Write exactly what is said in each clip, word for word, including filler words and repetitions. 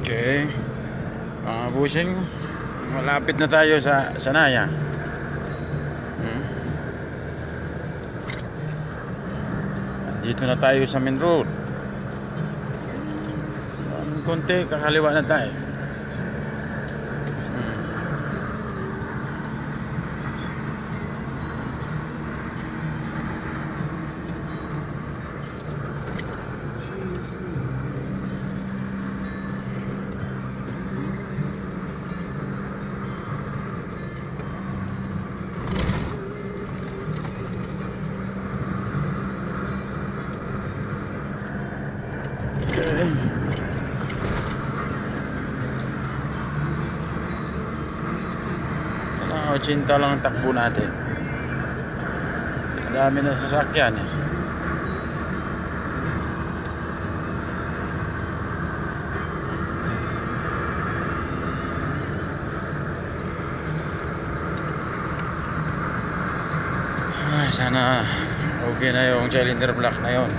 Okay, mga busing, malapit na tayo sa Sanaya. hmm. Dito na tayo sa main road. Konti, kakaliwa na tayo. hmm. Okay. Cinta lang ang takbo natin. Ang dami na sasakyan eh. Ay, sana okay na yung cylinder block na yon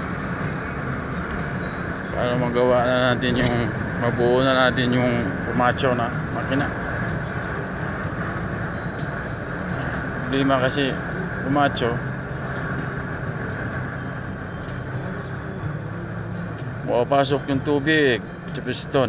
para magawa na natin yung mabuo na natin yung pumacho na makina. Problema kasi pumacho, mapapasok yung tubig sa piston.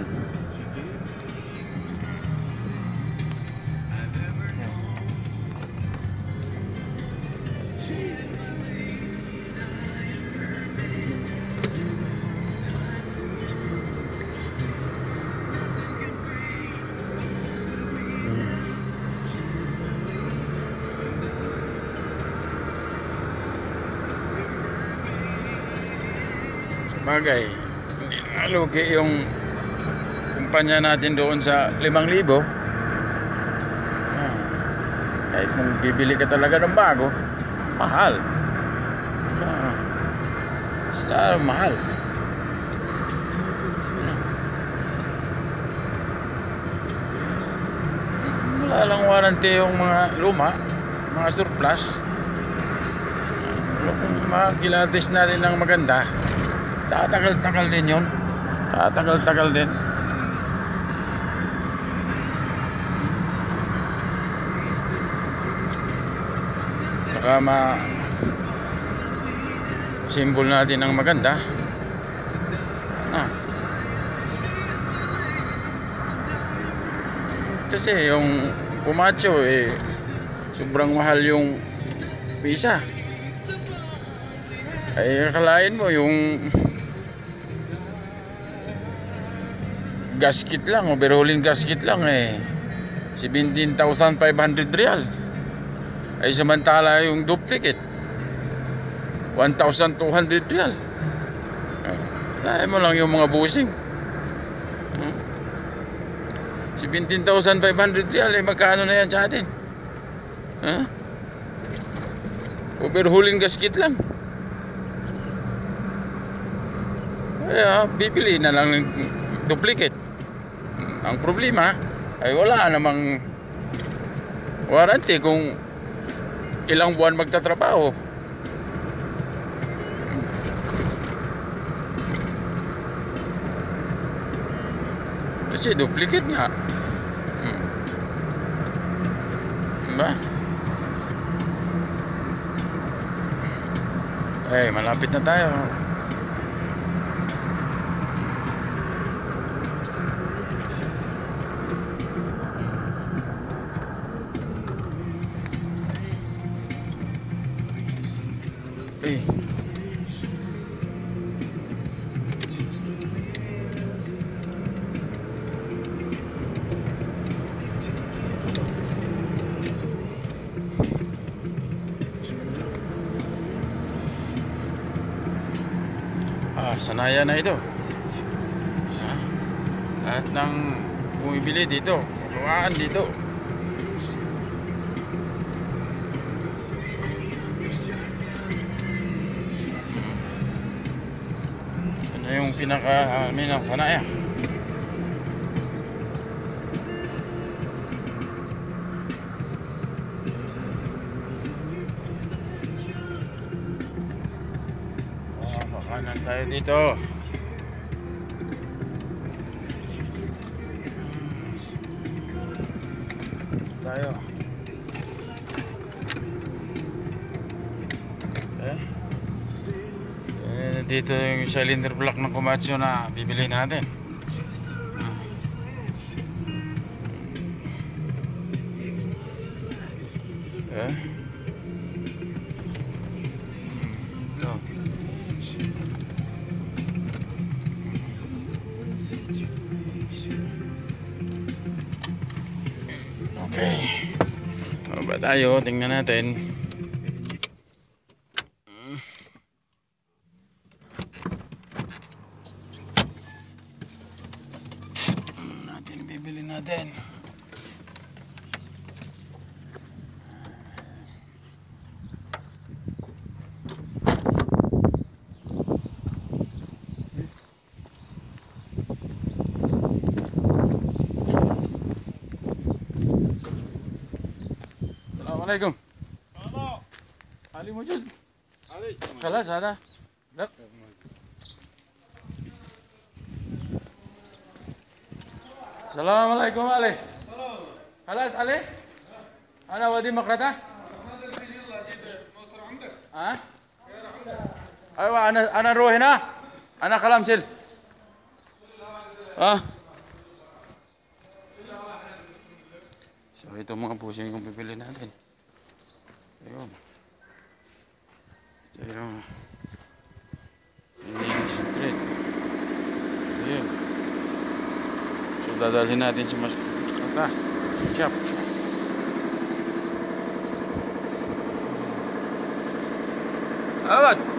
Bagay, hindi nga lugi yung kumpanya natin doon sa limang libo. Ah, kahit kung bibili ka talaga ng bago, mahal. Ah, sila mahal. Wala lang warranty yung mga luma, mga surplus. Kung makilatis natin ng maganda, tatagal-tagal din yun. Tatagal-tagal din. Saka ma simbol natin ng maganda. Ah. Kasi yung pumacho eh sobrang mahal yung pisa. Ay akalain mo yung gasket lang, overhauling gasket lang eh seventeen thousand five hundred real. Ay samantala yung duplicate one thousand two hundred real. Lain mo lang yung mga busing. seventeen thousand five hundred real eh magkano na yan sa atin? Huh? Overhauling gasket lang. Kaya bibili na lang ng duplicate. Ang problema ay wala namang warranty kung ilang buwan magtatrabaho. Kasi duplicate nga. Hmm. Diba? Eh, malapit na tayo. Eh. Ah, Sanaya na ito. Ah, lahat ng bumibili dito, gawaan dito. Yung pinaka amin ng Sanaya. Oh, bakanan tayo dito. tayo. Eh? Eh, dito yung cylinder block ng Komatsu na bibili natin. Eh? Ito. Okay. O ba tayo? Tingnan natin. Natin bibili natin. Assalamualaikum. Salam. Ali موجود. علي. خلاص هذا. لا. السلام عليكم علي. خلاص علي. أنا ودي مقرطة. ها؟ أيوة أنا أنا نروح هنا. أنا خلام سل. ها؟ So ito mga pusing yung pipili natin. Ayun. Ito yung Indian Street. Ayun. So dadalhin natin sa mas kata. Shop. Awat.